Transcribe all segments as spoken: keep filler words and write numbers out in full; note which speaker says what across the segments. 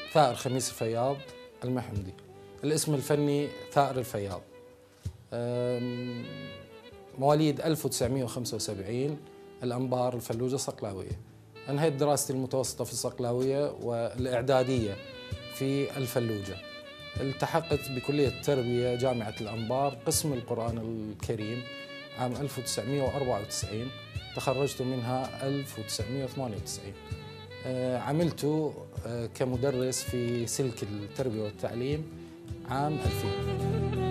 Speaker 1: ثائر خميس الفياض المحمدي. الاسم الفني ثائر الفياض. مواليد ألف وتسعمئة وخمسة وسبعين، الأنبار الفلوجة الصقلاوية. أنهيت دراستي المتوسطة في الصقلاوية والإعدادية في الفلوجة. التحقت بكلية التربية جامعة الأنبار قسم القرآن الكريم عام ألف وتسعمئة وأربعة وتسعين، تخرجت منها ألف وتسعمئة وثمانية وتسعين. عملت كمدرس في سلك التربية والتعليم عام ألفين.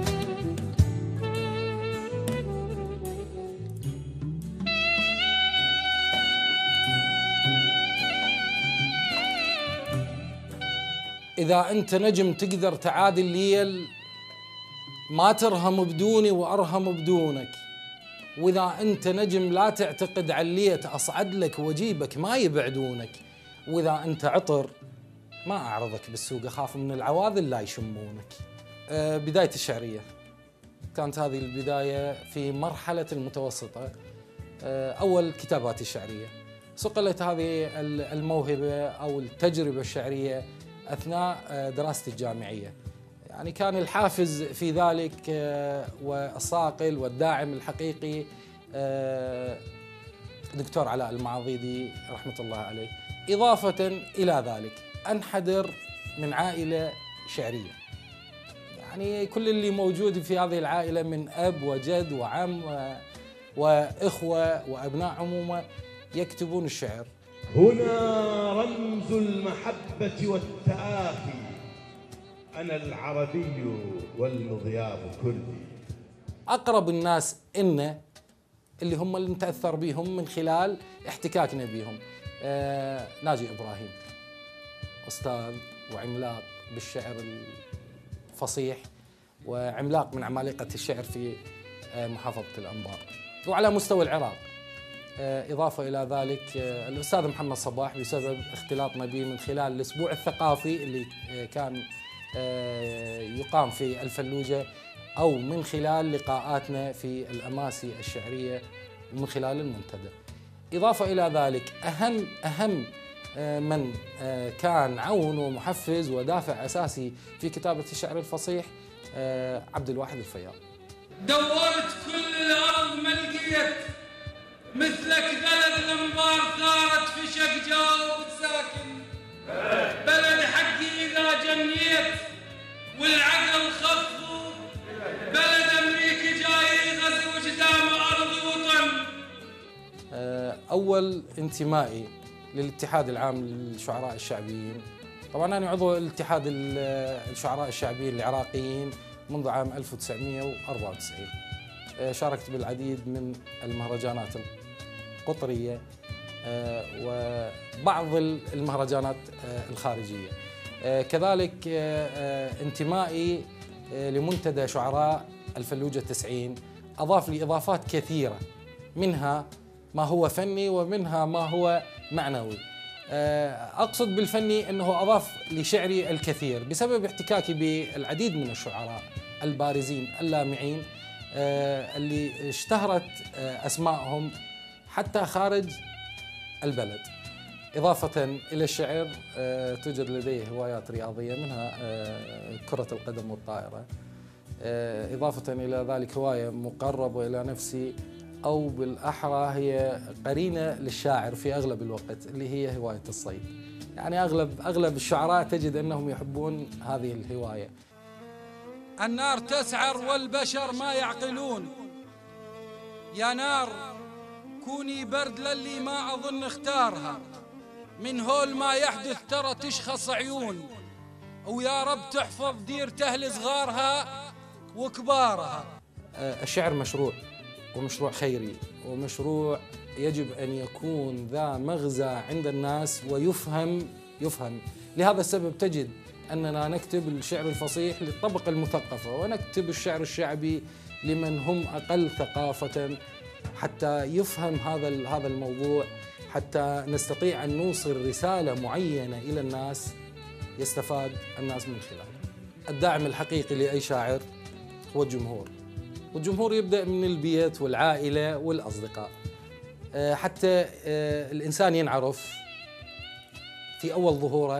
Speaker 1: إذا أنت نجم تقدر تعادي الليل، ما ترهم بدوني وأرهم بدونك. وإذا أنت نجم لا تعتقد عليت، أصعد لك وأجيبك ما يبعدونك. وإذا أنت عطر ما أعرضك بالسوق، أخاف من العواذل لا يشمونك. أه بداية الشعرية كانت هذه البداية في مرحلة المتوسطة. أه أول كتاباتي الشعرية. صقلت هذه الموهبة أو التجربة الشعرية أثناء دراستي الجامعية. يعني كان الحافز في ذلك والصاقل والداعم الحقيقي دكتور علاء المعاضيدي رحمة الله عليه. إضافة إلى ذلك أنحدر من عائلة شعرية، يعني كل اللي موجود في هذه العائلة من أب وجد وعم وإخوة وأبناء عمومة يكتبون الشعر.
Speaker 2: هنا رمز المحبة والتآخي، أنا العربي والمضياف كردي.
Speaker 1: أقرب الناس إن اللي هم اللي نتأثر بهم من خلال احتكاكنا بهم. آه ناجي إبراهيم أستاذ وعملاق بالشعر الفصيح، وعملاق من عمالقة الشعر في آه محافظة الأنبار وعلى مستوى العراق. إضافة إلى ذلك الأستاذ محمد صباح بسبب اختلاطنا به من خلال الأسبوع الثقافي اللي كان يقام في الفلوجة، أو من خلال لقاءاتنا في الأماسي الشعرية من خلال المنتدى. إضافة إلى ذلك أهم أهم من كان عون ومحفز ودافع أساسي في كتابة الشعر الفصيح عبد الواحد الفياض.
Speaker 3: دورت كل الأرض ما لقيت مثلك، بلد الأنبار ثارت في شق جاوب ساكن. بلد حقي إذا جنيت والعقل خفوا، بلد أمريكي جاي يغزو قدام أرض وطن.
Speaker 1: أول انتمائي للاتحاد العام للشعراء الشعبيين، طبعا أنا عضو الاتحاد الشعراء الشعبيين العراقيين منذ عام ألف وتسعمئة وأربعة وتسعين. شاركت بالعديد من المهرجانات القطرية وبعض المهرجانات الخارجية. كذلك انتمائي لمنتدى شعراء الفلوجة التسعين أضاف لي إضافات كثيرة، منها ما هو فني ومنها ما هو معنوي. أقصد بالفني أنه أضاف لشعري الكثير بسبب احتكاكي بالعديد من الشعراء البارزين اللامعين اللي اشتهرت أسمائهم حتى خارج البلد. إضافة إلى الشعر توجد لدي هوايات رياضية، منها كرة القدم والطائرة. إضافة إلى ذلك هواية مقربة إلى نفسي، أو بالأحرى هي قرينة للشاعر في أغلب الوقت، اللي هي هواية الصيد. يعني أغلب أغلب الشعراء تجد أنهم يحبون هذه الهواية.
Speaker 4: النار تسعر والبشر ما يعقلون، يا نار كوني برد للي ما أظن اختارها، من هول ما يحدث ترى تشخص عيون، ويا رب تحفظ ديرته لصغارها وكبارها.
Speaker 1: الشعر مشروع، ومشروع خيري، ومشروع يجب أن يكون ذا مغزى عند الناس ويفهم يفهم لهذا السبب تجد أننا نكتب الشعر الفصيح للطبقة المثقفة، ونكتب الشعر الشعبي لمن هم أقل ثقافة، حتى يفهم هذا هذا الموضوع، حتى نستطيع أن نوصل رسالة معينة إلى الناس يستفاد الناس من خلالها. الداعم الحقيقي لأي شاعر هو الجمهور، والجمهور يبدأ من البيت والعائلة والأصدقاء. حتى الإنسان ينعرف في أول ظهوره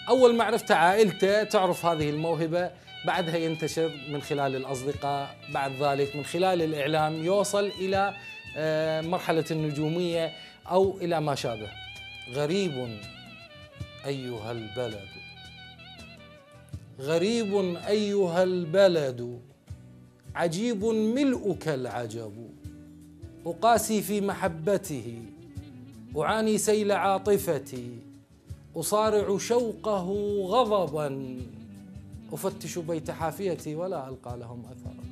Speaker 1: أول ما عرفت عائلته تعرف هذه الموهبة، بعدها ينتشر من خلال الأصدقاء، بعد ذلك من خلال الإعلام يوصل إلى مرحلة النجومية أو إلى ما شابه. غريب أيها البلد، غريب أيها البلد، عجيب ملؤك العجب، أقاسي في محبته، أعاني سيل عاطفتي، أصارع شوقه غضبا، أفتش بيت حافيتي ولا ألقى لهم أثرا.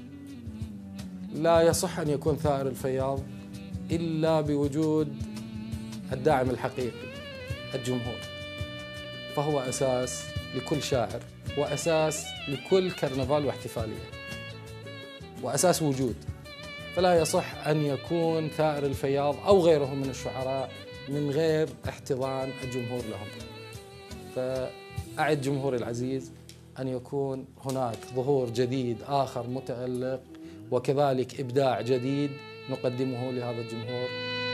Speaker 1: لا يصح أن يكون ثائر الفياض إلا بوجود الداعم الحقيقي، الجمهور، فهو أساس لكل شاعر وأساس لكل كرنفال واحتفالية وأساس وجود. فلا يصح أن يكون ثائر الفياض أو غيره من الشعراء من غير احتضان الجمهور لهم. فأعد جمهوري العزيز أن يكون هناك ظهور جديد آخر متألق وكذلك إبداع جديد نقدمه لهذا الجمهور.